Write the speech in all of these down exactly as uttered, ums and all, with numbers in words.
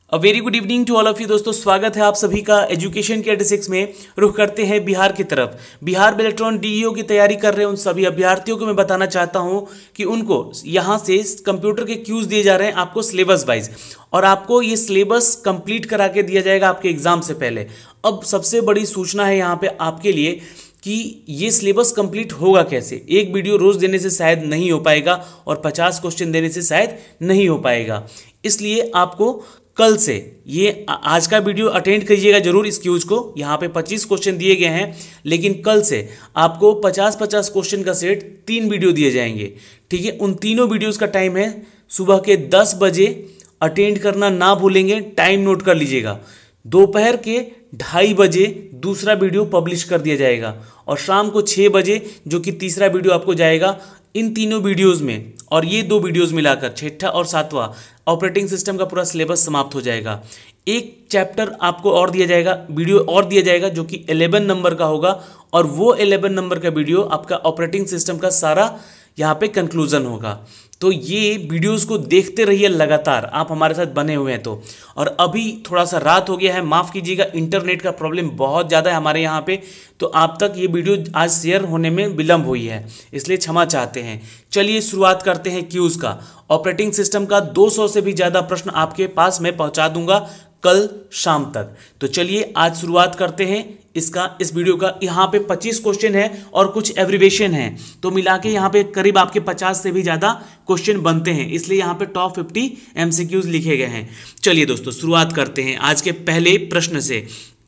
A very good evening to all of you दोस्तों, स्वागत है आप सभी का एजुकेशन के एटी में। रुख करते हैं बिहार की तरफ। बिहार बेलेट्रॉन डीईओ की तैयारी कर रहे हैं उन सभी अभ्यर्थियों को मैं बताना चाहता हूं कि उनको यहां से कंप्यूटर के क्यूज दिए जा रहे हैं आपको सिलेबस वाइज, और आपको ये सिलेबस कंप्लीट करा के दिया जाएगा आपके एग्जाम से पहले। अब सबसे बड़ी सूचना है यहाँ पे आपके लिए कि ये सिलेबस कंप्लीट होगा कैसे। एक वीडियो रोज देने से शायद नहीं हो पाएगा और पचास क्वेश्चन देने से शायद नहीं हो पाएगा, इसलिए आपको कल से ये आज का वीडियो अटेंड कीजिएगा जरूर इस क्यूज को। यहाँ पे पच्चीस क्वेश्चन दिए गए हैं, लेकिन कल से आपको पचास पचास क्वेश्चन का सेट तीन वीडियो दिए जाएंगे। ठीक है, उन तीनों वीडियोस का टाइम है सुबह के दस बजे। अटेंड करना ना भूलेंगे, टाइम नोट कर लीजिएगा। दोपहर के ढाई बजे दूसरा वीडियो पब्लिश कर दिया जाएगा और शाम को छः बजे जो कि तीसरा वीडियो आपको जाएगा। इन तीनों वीडियोस में और ये दो वीडियोस मिलाकर छठा और सातवां ऑपरेटिंग सिस्टम का पूरा सिलेबस समाप्त हो जाएगा। एक चैप्टर आपको और दिया जाएगा, वीडियो और दिया जाएगा जो कि ग्यारह नंबर का होगा, और वो ग्यारह नंबर का वीडियो आपका ऑपरेटिंग सिस्टम का सारा यहाँ पे कंक्लूजन होगा। तो ये वीडियोस को देखते रहिए लगातार, आप हमारे साथ बने हुए हैं तो। और अभी थोड़ा सा रात हो गया है, माफ़ कीजिएगा, इंटरनेट का प्रॉब्लम बहुत ज़्यादा है हमारे यहाँ पे, तो आप तक ये वीडियो आज शेयर होने में विलम्ब हुई है, इसलिए क्षमा चाहते हैं। चलिए शुरुआत करते हैं क्यूज का। ऑपरेटिंग सिस्टम का दो सौ से भी ज़्यादा प्रश्न आपके पास मैं पहुँचा दूंगा कल शाम तक। तो चलिए आज शुरुआत करते हैं इसका इस वीडियो का। यहाँ पे पच्चीस क्वेश्चन है और कुछ एब्रिवेशन है, तो मिला के यहाँ पे करीब आपके पचास से भी ज़्यादा क्वेश्चन बनते हैं, इसलिए यहाँ पे टॉप फिफ्टी एमसीक्यूज लिखे गए हैं। चलिए दोस्तों शुरुआत करते हैं आज के पहले प्रश्न से।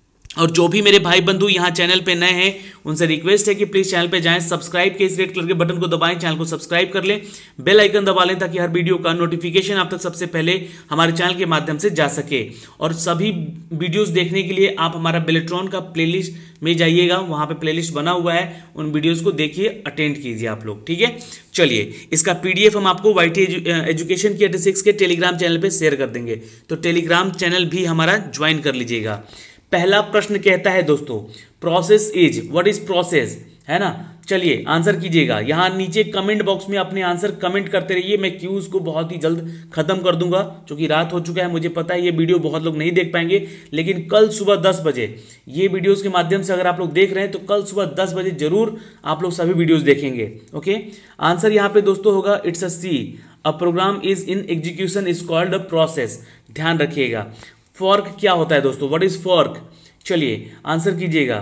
और जो भी मेरे भाई बंधु यहाँ चैनल पे नए हैं उनसे रिक्वेस्ट है कि प्लीज़ चैनल पे जाएं, सब्सक्राइब के इस रेड कलर के बटन को दबाएं, चैनल को सब्सक्राइब कर लें, बेल आइकन दबा लें ताकि हर वीडियो का नोटिफिकेशन आप तक सबसे पहले हमारे चैनल के माध्यम से जा सके। और सभी वीडियोस देखने के लिए आप हमारा बेलेट्रॉन का प्लेलिस्ट में जाइएगा, वहाँ पे प्लेलिस्ट बना हुआ है, उन वीडियोज़ को देखिए, अटेंड कीजिए आप लोग। ठीक है, चलिए इसका पीडीएफ हम आपको वाईटी एजुकेशन की एटी सिक्स के टेलीग्राम चैनल पर शेयर कर देंगे, तो टेलीग्राम चैनल भी हमारा ज्वाइन कर लीजिएगा। पहला प्रश्न कहता है दोस्तों, process is, what is process, है ना। चलिए आंसर कीजिएगा, यहाँ नीचे कमेंट बॉक्स में अपने आंसर कमेंट करते रहिए। मैं क्यूज को बहुत ही जल्द खत्म कर दूंगा क्योंकि रात हो चुका है, मुझे पता है ये वीडियो बहुत लोग नहीं देख पाएंगे, लेकिन कल सुबह दस बजे ये वीडियोस के माध्यम से अगर आप लोग देख रहे हैं तो कल सुबह दस बजे जरूर आप लोग सभी वीडियोज देखेंगे। ओके, आंसर यहाँ पे दोस्तों होगा it's a C, a program is in execution is called a process. ध्यान रखिएगा। फॉर्क क्या होता है दोस्तों, व्हाट इज फॉर्क, चलिए आंसर कीजिएगा।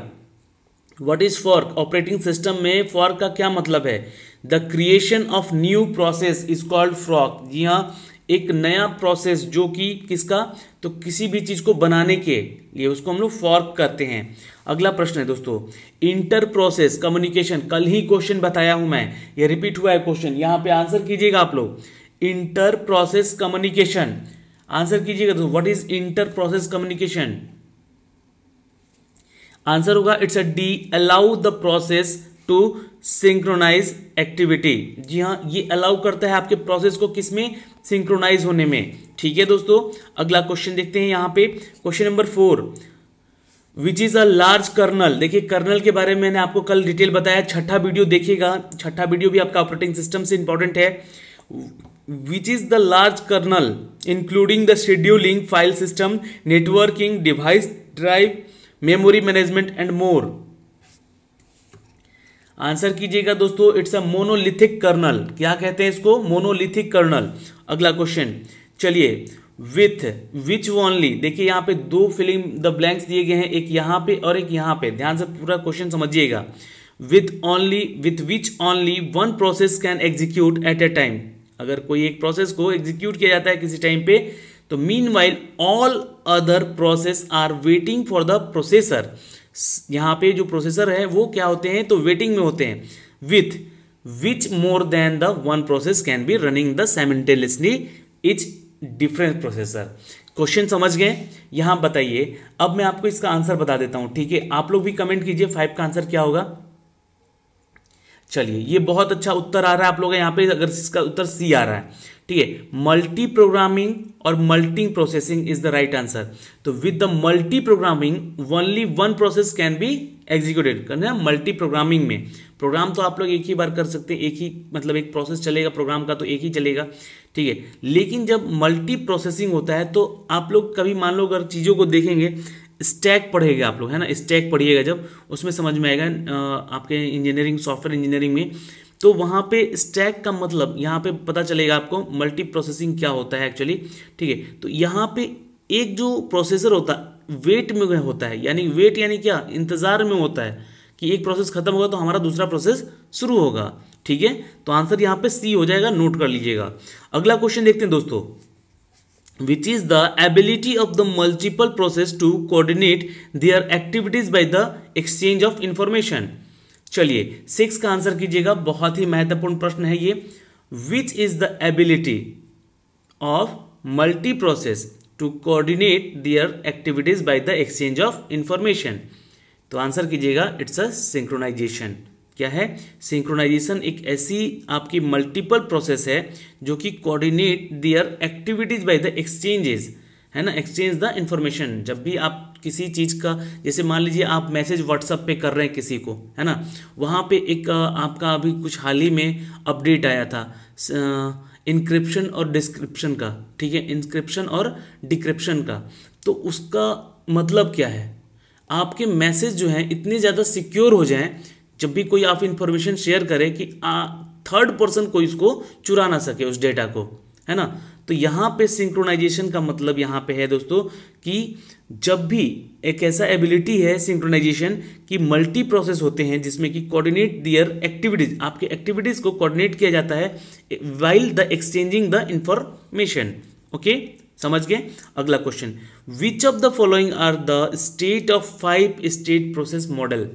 What is fork, operating system में फॉर्क का क्या मतलब है। The creation of new process is called fork. जी हाँ, एक नया प्रोसेस जो कि किसका, तो किसी भी चीज को बनाने के लिए उसको हम लोग फॉर्क करते हैं। अगला प्रश्न है दोस्तों, इंटर प्रोसेस कम्युनिकेशन, कल ही क्वेश्चन बताया हूं मैं, ये रिपीट हुआ है क्वेश्चन, यहां पे आंसर कीजिएगा आप लोग। इंटर प्रोसेस कम्युनिकेशन, आंसर कीजिएगा दोस्तों, what is inter process communication. Answer होगा it's a D, allow the process to synchronize activity. जी हाँ, ये अलाउ करता है आपके प्रोसेस को किसमें, सिंक्रोनाइज होने में। ठीक है दोस्तों, अगला क्वेश्चन देखते हैं यहाँ पे, question number four, which is a large kernel. देखिए कर्नल के बारे में मैंने आपको कल डिटेल बताया, छठा वीडियो देखिएगा, छठा वीडियो भी आपका ऑपरेटिंग सिस्टम से इंपॉर्टेंट है। Which is the large kernel including the scheduling, file system, networking, device drive, memory management and more. Answer कीजिएगा दोस्तों, इट्स अ मोनोलिथिक कर्नल। क्या कहते हैं इसको, मोनोलिथिक कर्नल। अगला क्वेश्चन, चलिए विथ विच ओनली, देखिए यहाँ पे दो फिलिंग द ब्लैंक्स दिए गए हैं, एक यहाँ पे और एक यहाँ पे, ध्यान से पूरा क्वेश्चन समझिएगा। With only, with which only one process can execute at a time. अगर कोई एक प्रोसेस को एग्जीक्यूट किया जाता है किसी टाइम पे, तो meanwhile all other process are waiting for the processor. यहां पे जो प्रोसेसर है वो क्या होते हैं, तो वेटिंग में होते हैं। With which more than the one process can be running the simultaneously each different processor. Question समझ गए, यहां बताइए। अब मैं आपको इसका आंसर बता देता हूं, ठीक है। आप लोग भी कमेंट कीजिए फाइव का आंसर क्या होगा। चलिए ये बहुत अच्छा उत्तर आ रहा है आप लोग यहाँ पे, अगर इसका उत्तर सी आ रहा है, ठीक है। मल्टी प्रोग्रामिंग और multi processing is the right answer. तो with the multi programming only one process can be executed. करना है मल्टी प्रोग्रामिंग में, प्रोग्राम तो आप लोग एक ही बार कर सकते हैं, एक ही मतलब एक प्रोसेस चलेगा प्रोग्राम का तो एक ही चलेगा, ठीक है। लेकिन जब मल्टी प्रोसेसिंग होता है तो आप लोग कभी मान लो अगर चीज़ों को देखेंगे, स्टैक पढ़ेगा आप लोग, है ना, स्टैक पढ़िएगा जब, उसमें समझ में आएगा आपके इंजीनियरिंग सॉफ्टवेयर इंजीनियरिंग में। तो वहाँ पे स्टैक का मतलब यहाँ पे पता चलेगा आपको मल्टी प्रोसेसिंग क्या होता है एक्चुअली, ठीक है। तो यहाँ पे एक जो प्रोसेसर होता है वेट में होता है, यानी वेट यानी क्या, इंतजार में होता है कि एक प्रोसेस खत्म होगा तो हमारा दूसरा प्रोसेस शुरू होगा, ठीक है। तो आंसर यहाँ पे सी हो जाएगा, नोट कर लीजिएगा। अगला क्वेश्चन देखते हैं दोस्तों, which is the ability of the multiple process to coordinate their activities by the exchange of information. चलिए सिक्स का आंसर कीजिएगा, बहुत ही महत्वपूर्ण प्रश्न है ये। Which is the ability of multi process to coordinate their activities by the exchange of information. तो आंसर कीजिएगा, इट्स अ सिंक्रोनाइजेशन। क्या है, सिंक्रोनाइजेशन एक ऐसी आपकी मल्टीपल प्रोसेस है जो कि coordinate their activities by the exchanges, है ना, एक्सचेंज द इंफॉर्मेशन। जब भी आप किसी चीज़ का, जैसे मान लीजिए आप मैसेज व्हाट्सएप पे कर रहे हैं किसी को, है ना, वहाँ पे एक आपका अभी कुछ हाल ही में अपडेट आया था इंक्रिप्शन और डिस्क्रिप्शन का, ठीक है, इंक्रिप्शन और डिक्रिप्शन का। तो उसका मतलब क्या है, आपके मैसेज जो हैं इतने ज़्यादा सिक्योर हो जाएं जब भी कोई आप इंफॉर्मेशन शेयर करें कि थर्ड पर्सन कोई इसको चुरा ना सके उस डेटा को, है ना। तो यहाँ पे सिंक्रोनाइजेशन का मतलब यहाँ पे है दोस्तों कि जब भी एक ऐसा एबिलिटी है सिंक्रोनाइजेशन कि मल्टी प्रोसेस होते हैं जिसमें कि कोऑर्डिनेट दियर एक्टिविटीज, आपके एक्टिविटीज को कोऑर्डिनेट किया जाता है while the exchanging the information. Okay, समझ गए। अगला question, which of the following are the state of five state process model.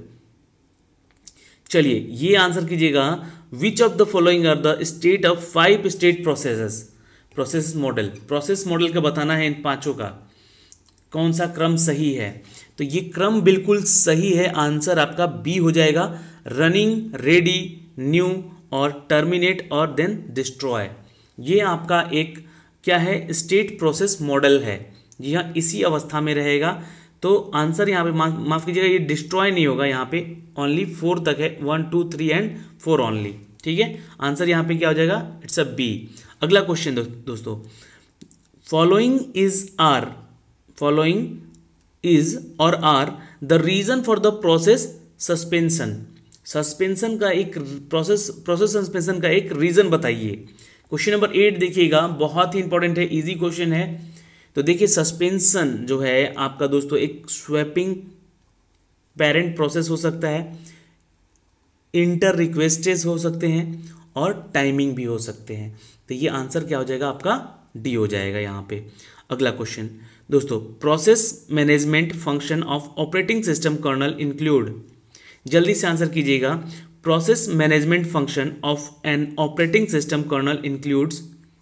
चलिए ये आंसर कीजिएगा, which of the following are the state of five state processes process model. Process model का बताना है इन पांचों का कौन सा क्रम सही है। तो ये क्रम बिल्कुल सही है, आंसर आपका बी हो जाएगा, रनिंग, रेडी, न्यू और टर्मिनेट और देन डिस्ट्रॉय। ये आपका एक क्या है, स्टेट प्रोसेस मॉडल है। जी हाँ, इसी अवस्था में रहेगा। तो आंसर यहाँ पे माफ माफ कीजिएगा, ये डिस्ट्रॉय नहीं होगा, यहाँ पे ओनली फोर तक है, one two three and four only, ठीक है। आंसर यहाँ पे क्या हो जाएगा, इट्स अ बी। अगला क्वेश्चन दो, दोस्तों, following is are following is और are the reason for the process suspension. Suspension का एक प्रोसेस प्रोसेस सस्पेंशन का एक रीजन बताइए। क्वेश्चन नंबर एट देखिएगा, बहुत ही इंपॉर्टेंट है, इजी क्वेश्चन है। तो देखिए सस्पेंशन जो है आपका दोस्तों एक स्वैपिंग पेरेंट प्रोसेस हो सकता है, इंटर रिक्वेस्टेस हो सकते हैं और टाइमिंग भी हो सकते हैं। तो ये आंसर क्या हो जाएगा आपका, डी हो जाएगा यहाँ पे। अगला क्वेश्चन दोस्तों, process management function of operating system kernel include. जल्दी से आंसर कीजिएगा, process management function of an operating system kernel includes.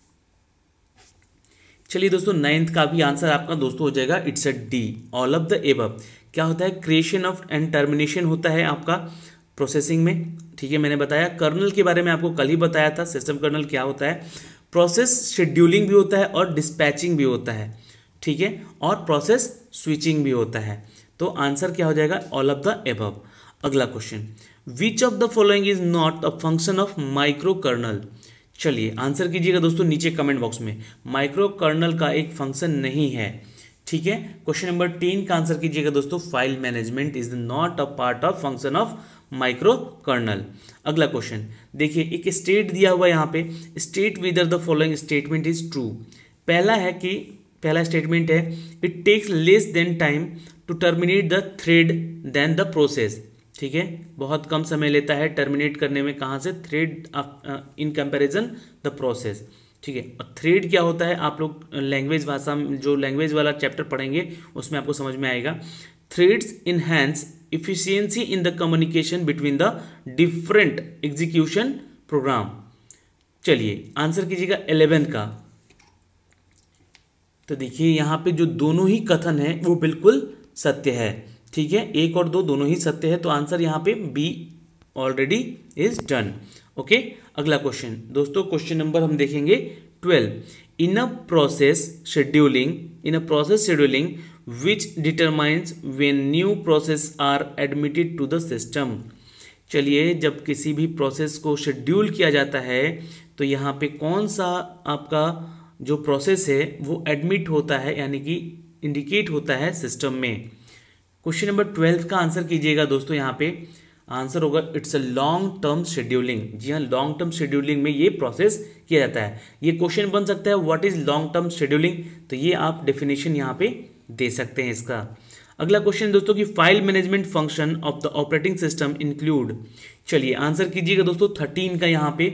चलिए दोस्तों, नाइन्थ का भी आंसर आपका दोस्तों हो जाएगा, it's a D, all of the above. क्या होता है, क्रिएशन ऑफ एंड टर्मिनेशन होता है आपका प्रोसेसिंग में, ठीक है। मैंने बताया कर्नल के बारे में, आपको कल ही बताया था सिस्टम कर्नल क्या होता है। प्रोसेस शेड्यूलिंग भी होता है और डिस्पैचिंग भी होता है, ठीक है, और प्रोसेस स्विचिंग भी होता है। तो आंसर क्या हो जाएगा, ऑल ऑफ द एबव। अगला question, which of the following is not a function of micro kernel. चलिए आंसर कीजिएगा दोस्तों नीचे कमेंट बॉक्स में, माइक्रो कर्नल का एक फंक्शन नहीं है, ठीक है। क्वेश्चन नंबर टेन का आंसर कीजिएगा दोस्तों, file management is not a part of function of micro kernel. अगला क्वेश्चन देखिए, एक स्टेट दिया हुआ यहाँ पे, state whether the following statement is true. पहला है कि पहला स्टेटमेंट है, it takes less than time to terminate the thread than the process, ठीक है, बहुत कम समय लेता है टर्मिनेट करने में, कहाँ से, thread in comparison the process, ठीक है। और थ्रेड क्या होता है, आप लोग लैंग्वेज भाषा में जो लैंग्वेज वाला चैप्टर पढ़ेंगे उसमें आपको समझ में आएगा। Threads enhance efficiency in the communication between the different execution program। चलिए आंसर कीजिएगा इलेवन का। तो देखिए यहाँ पे जो दोनों ही कथन है वो बिल्कुल सत्य है, ठीक है, एक और दो दोनों ही सत्य है। तो आंसर यहाँ पे B already is done. Okay, अगला क्वेश्चन दोस्तों, क्वेश्चन नंबर हम देखेंगे twelve. In a process scheduling in a process scheduling which determines when new process are admitted to the system. चलिए, जब किसी भी प्रोसेस को शेड्यूल किया जाता है तो यहाँ पे कौन सा आपका जो प्रोसेस है वो एडमिट होता है, यानी कि इंडिकेट होता है सिस्टम में। क्वेश्चन नंबर ट्वेल्थ का आंसर कीजिएगा दोस्तों। यहाँ पे आंसर होगा it's a long term scheduling. जी हाँ, लॉन्ग टर्म शेड्यूलिंग में ये प्रोसेस किया जाता है। ये क्वेश्चन बन सकता है what is long term scheduling, तो ये आप डेफिनेशन यहाँ पे दे सकते हैं इसका। अगला क्वेश्चन दोस्तों कि file management function of the operating system include. चलिए आंसर कीजिएगा दोस्तों थर्टीन का। यहाँ पे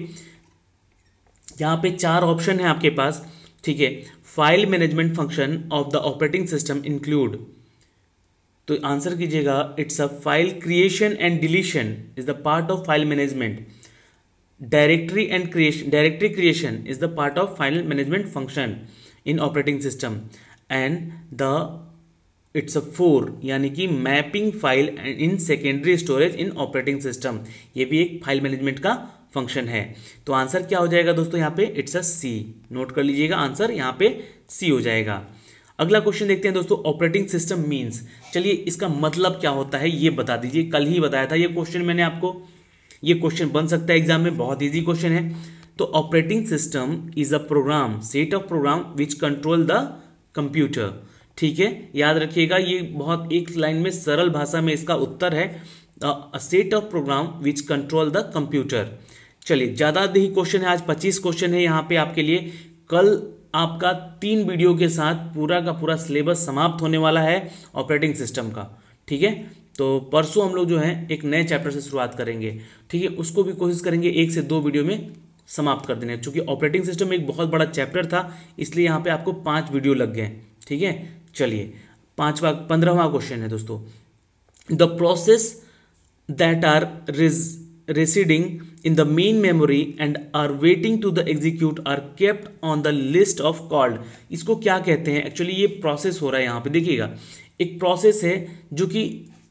यहाँ पे चार ऑप्शन है आपके पास, ठीक है। File management function of the operating system include, तो आंसर कीजिएगा it's a file creation and deletion is the part of file management. Directory and creation directory creation is the part of file management function in operating system and the it's a four यानी कि mapping file in secondary storage in operating system, ये भी एक file management का function है। तो answer क्या हो जाएगा दोस्तों यहाँ पे इट्स अ सी। नोट कर लीजिएगा, आंसर यहाँ पे सी हो जाएगा। अगला क्वेश्चन देखते हैं दोस्तों, ऑपरेटिंग सिस्टम मींस। चलिए इसका मतलब क्या होता है ये बता दीजिए। कल ही बताया था ये क्वेश्चन मैंने आपको। ये क्वेश्चन बन सकता है एग्जाम में, बहुत इजी क्वेश्चन है। तो operating system is a program set of program which control the computer, ठीक है। याद रखिएगा, ये बहुत एक लाइन में सरल भाषा में इसका उत्तर है, a set of program which control the computer. चलिए ज़्यादा ही क्वेश्चन है, आज पच्चीस क्वेश्चन है यहाँ पे आपके लिए। कल आपका तीन वीडियो के साथ पूरा का पूरा सिलेबस समाप्त होने वाला है ऑपरेटिंग सिस्टम का, ठीक है। तो परसों हम लोग जो है एक नए चैप्टर से शुरुआत करेंगे, ठीक है। उसको भी कोशिश करेंगे एक से दो वीडियो में समाप्त कर देने, क्योंकि ऑपरेटिंग सिस्टम एक बहुत बड़ा चैप्टर था, इसलिए यहाँ पे आपको पाँच वीडियो लग गए, ठीक है। चलिए पांचवा पंद्रहवां क्वेश्चन है दोस्तों, the process that are residing in the main memory and are waiting to the execute are kept on the list of called। इसको क्या कहते हैं? एक्चुअली ये प्रोसेस हो रहा है यहाँ पे, देखिएगा एक प्रोसेस है जो कि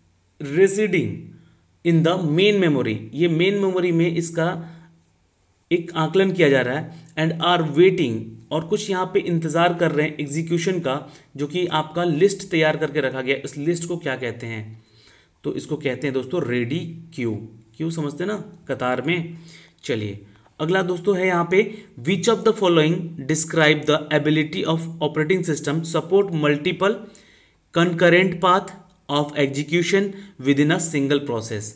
residing in the main memory, ये मेन मेमोरी में इसका एक आकलन किया जा रहा है, एंड आर वेटिंग, और कुछ यहाँ पे इंतजार कर रहे हैं एग्जीक्यूशन का, जो कि आपका लिस्ट तैयार करके रखा गया। इस लिस्ट को क्या कहते हैं? तो इसको कहते हैं दोस्तों रेडी क्यू। क्यू समझते हैं ना, कतार में। चलिए अगला दोस्तों है यहाँ पे, which of the following describe the ability of operating system support multiple concurrent path of execution with in a single process.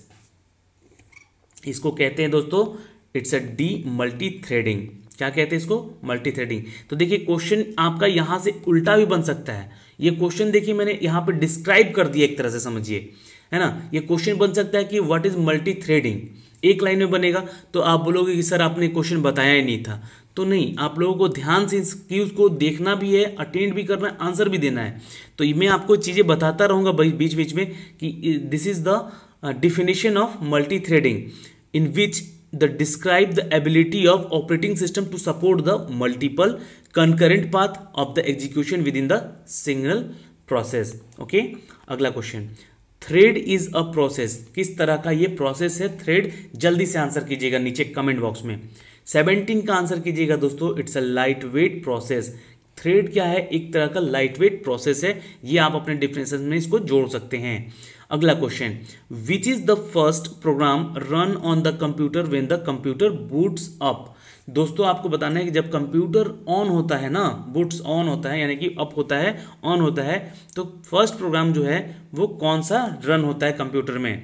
इसको कहते हैं दोस्तों it's a D multi threading. क्या कहते हैं इसको? Multi threading. तो देखिए क्वेश्चन आपका यहां से उल्टा भी बन सकता है। ये क्वेश्चन देखिए मैंने यहां पे डिस्क्राइब कर दिया एक तरह से, समझिए, है ना। ये क्वेश्चन बन सकता है कि व्हाट इज मल्टी थ्रेडिंग, एक लाइन में बनेगा, तो आप बोलोगे कि सर आपने क्वेश्चन बताया ही नहीं था। तो नहीं, आप लोगों को ध्यान से क्यूज को देखना भी है, अटेंड भी करना है, आंसर भी देना है। तो मैं आपको चीज़ें बताता रहूँगा बीच बीच में कि this is the definition of multi threading in which the describe the ability of operating system to support the multiple concurrent path of the execution with in the single process. Okay, अगला question, thread is a process. किस तरह का ये process है thread? जल्दी से answer कीजिएगा नीचे कमेंट बॉक्स में। सेवनटीन का आंसर कीजिएगा दोस्तों, it's a light weight process. Thread क्या है? एक तरह का लाइट वेट प्रोसेस है। ये आप अपने डिफरेंसेस में इसको जोड़ सकते हैं। अगला question, which is the first program run on the computer when the computer boots up. दोस्तों आपको बताना है कि जब कंप्यूटर ऑन होता है ना, बूट्स ऑन होता है यानी कि अप होता है, ऑन होता है, तो फर्स्ट प्रोग्राम जो है वो कौन सा रन होता है कंप्यूटर में?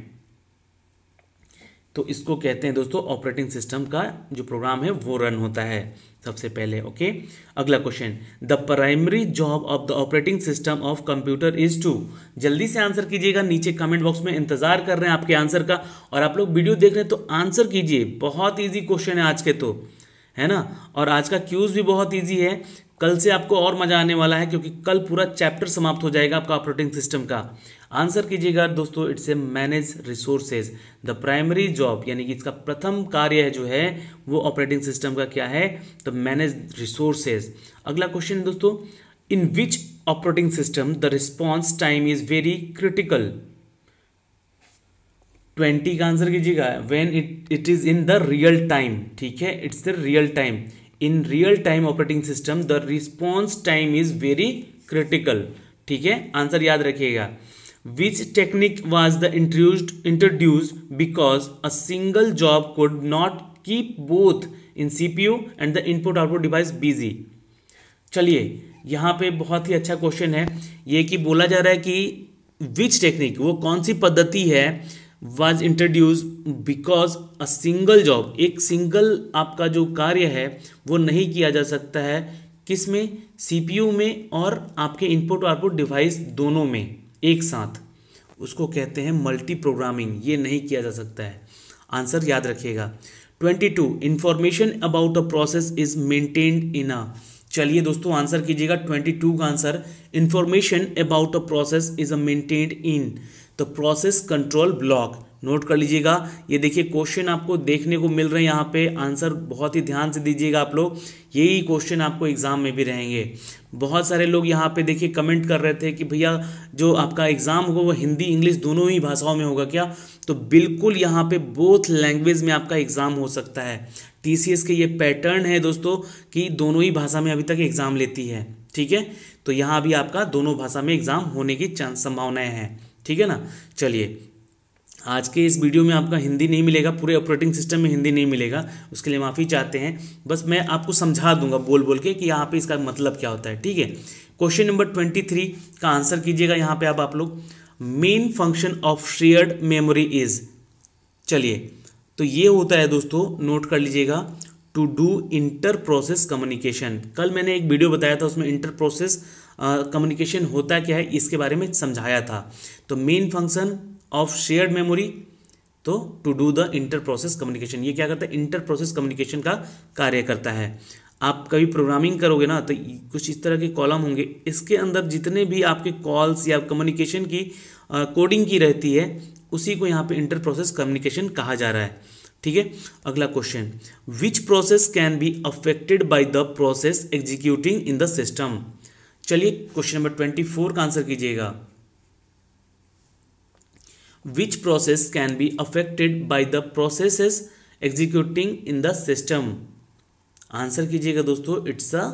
तो इसको कहते हैं दोस्तों ऑपरेटिंग सिस्टम का जो प्रोग्राम है वो रन होता है सबसे पहले। ओके, अगला question, the primary job of the operating system of computer is to. जल्दी से आंसर कीजिएगा नीचे कमेंट बॉक्स में, इंतजार कर रहे हैं आपके आंसर का। और आप लोग वीडियो देख रहे हैं तो आंसर कीजिए, बहुत ईजी क्वेश्चन है आज के, तो है ना। और आज का क्यूज भी बहुत ईजी है। कल से आपको और मजा आने वाला है क्योंकि कल पूरा चैप्टर समाप्त हो जाएगा आपका ऑपरेटिंग सिस्टम का। आंसर कीजिएगा दोस्तों, it's a manage resources. The primary job यानी कि इसका प्रथम कार्य जो है वो ऑपरेटिंग सिस्टम का क्या है? तो मैनेज रिसोर्सेज। अगला क्वेश्चन दोस्तों, in which operating system the response time is very critical. Twenty का आंसर कीजिएगा, when it it is in the real time. ठीक है, it's the real time. In real time operating system the response time is very critical. ठीक है, answer याद रखिएगा। Which technique was the introduced introduced because a single job could not keep both in CPU and the input output device busy. चलिए, यहाँ पे बहुत ही अच्छा question है ये कि बोला जा रहा है कि विच टेक्निक, वो कौन सी पद्धति है, was introduce because a single job, एक सिंगल आपका जो कार्य है वो नहीं किया जा सकता है, किस में, सीपीयू में और आपके इनपुट आउटपुट डिवाइस दोनों में एक साथ, उसको कहते हैं मल्टी प्रोग्रामिंग, ये नहीं किया जा सकता है। आंसर याद रखिएगा। Twenty two information about a process is maintained in a, चलिए दोस्तों आंसर कीजिएगा। ट्वेंटी टू का answer, information about a process is a maintained in the process control block. Note कर लीजिएगा, ये देखिए क्वेश्चन आपको देखने को मिल रहे हैं यहाँ पे, आंसर बहुत ही ध्यान से दीजिएगा आप लोग, यही क्वेश्चन आपको एग्जाम में भी रहेंगे। बहुत सारे लोग यहाँ पे देखिए कमेंट कर रहे थे कि भैया जो आपका एग्जाम होगा वो हिंदी इंग्लिश दोनों ही भाषाओं में होगा क्या, तो बिल्कुल यहाँ पे बोथ लैंग्वेज में आपका एग्जाम हो सकता है। टीसीएस के ये पैटर्न है दोस्तों कि दोनों ही भाषा में अभी तक एग्जाम लेती है। ठीक है, तो यहाँ भी आपका दोनों भाषा में एग्जाम होने की चांस संभावनाएं हैं। ठीक है ना। चलिए, आज के इस वीडियो में आपका हिंदी नहीं मिलेगा, पूरे ऑपरेटिंग सिस्टम में हिंदी नहीं मिलेगा, उसके लिए माफ़ी चाहते हैं। बस मैं आपको समझा दूंगा बोल बोल के कि यहाँ पे इसका मतलब क्या होता है। ठीक है, क्वेश्चन नंबर ट्वेंटी थ्री का आंसर कीजिएगा यहाँ पे अब आप लोग। Main function of shared memory is, चलिए तो ये होता है दोस्तों, नोट कर लीजिएगा, to do inter process communication. कल मैंने एक वीडियो बताया था, उसमें इंटर प्रोसेस कम्युनिकेशन होता क्या है इसके बारे में समझाया था। तो main function of shared memory, तो to do the inter process communication, ये क्या करता है, इंटर प्रोसेस कम्युनिकेशन का कार्य करता है। आप कभी प्रोग्रामिंग करोगे ना तो कुछ इस तरह के कॉलम होंगे, इसके अंदर जितने भी आपके कॉल्स या कम्युनिकेशन की कोडिंग की रहती है उसी को यहाँ पे इंटर प्रोसेस कम्युनिकेशन कहा जा रहा है। ठीक है, अगला question, which process can be affected by the process executing in the system. चलिए क्वेश्चन नंबर ट्वेंटी फोर का आंसर कीजिएगा। Which process can be affected by the processes executing in the system. Answer कीजिएगा दोस्तों, it's a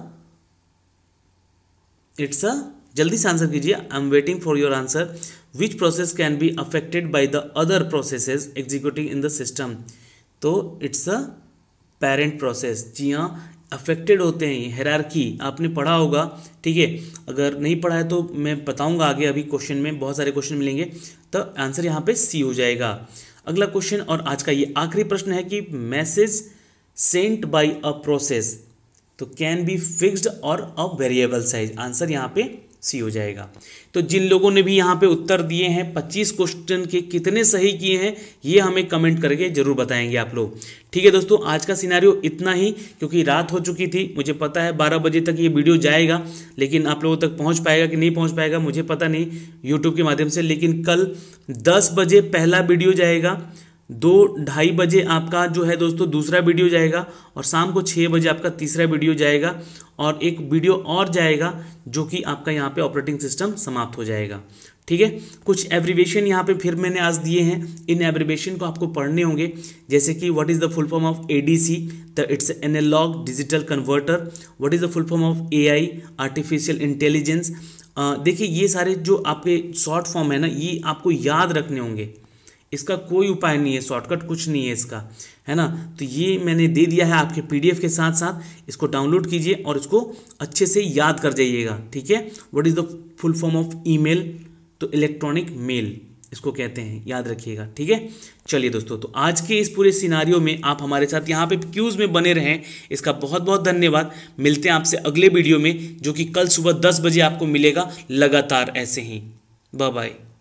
it's a जल्दी से answer कीजिए, I am waiting for your answer. Which process can be affected by the other processes executing in the system, तो it's a parent process. जी हाँ, affected होते हैं, हायरार्की आपने पढ़ा होगा। ठीक है, अगर नहीं पढ़ा है तो मैं बताऊंगा आगे, अभी क्वेश्चन में बहुत सारे क्वेश्चन मिलेंगे, तो आंसर यहाँ पे सी हो जाएगा। अगला क्वेश्चन और आज का ये आखिरी प्रश्न है कि message sent by a process तो कैन बी फिक्स्ड और अ वेरिएबल साइज। आंसर यहाँ पे सी हो जाएगा। तो जिन लोगों ने भी यहाँ पे उत्तर दिए हैं पच्चीस क्वेश्चन के कितने सही किए हैं ये हमें कमेंट करके जरूर बताएंगे आप लोग। ठीक है दोस्तों, आज का सिनेरियो इतना ही, क्योंकि रात हो चुकी थी, मुझे पता है बारह बजे तक ये वीडियो जाएगा, लेकिन आप लोगों तक पहुँच पाएगा कि नहीं पहुँच पाएगा मुझे पता नहीं यूट्यूब के माध्यम से, लेकिन कल दस बजे पहला वीडियो जाएगा, दो ढाई बजे आपका जो है दोस्तों दूसरा वीडियो जाएगा, और शाम को छः बजे आपका तीसरा वीडियो जाएगा, और एक वीडियो और जाएगा जो कि आपका यहाँ पे ऑपरेटिंग सिस्टम समाप्त हो जाएगा। ठीक है, कुछ एब्रीवेशन यहाँ पे फिर मैंने आज दिए हैं, इन एब्रीवेशन को आपको पढ़ने होंगे, जैसे कि what is the full form of ADC, the it's analog digital converter, what is the full form of AI, artificial intelligence. देखिए ये सारे जो आपके शॉर्ट फॉर्म है ना, ये आपको याद रखने होंगे, इसका कोई उपाय नहीं है, शॉर्टकट कुछ नहीं है इसका, है ना। तो ये मैंने दे दिया है आपके पीडीएफ के साथ साथ, इसको डाउनलोड कीजिए और इसको अच्छे से याद कर जाइएगा। ठीक है, what is the full form of email, तो इलेक्ट्रॉनिक मेल इसको कहते हैं, याद रखिएगा। ठीक है, चलिए दोस्तों, तो आज के इस पूरे सिनारियो में आप हमारे साथ यहाँ पे क्यूज में बने रहें, इसका बहुत बहुत धन्यवाद। मिलते हैं आपसे अगले वीडियो में जो कि कल सुबह दस बजे आपको मिलेगा लगातार ऐसे ही। Bye bye.